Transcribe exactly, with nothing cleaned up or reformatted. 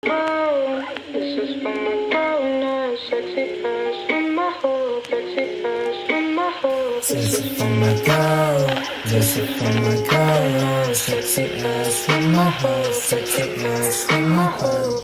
This is for my girl now, sexy ass with my hoe, sexy ass with my hoe. This is for my girl, this is for my girl, sexy ass with my hoe, sexy ass with my hoe.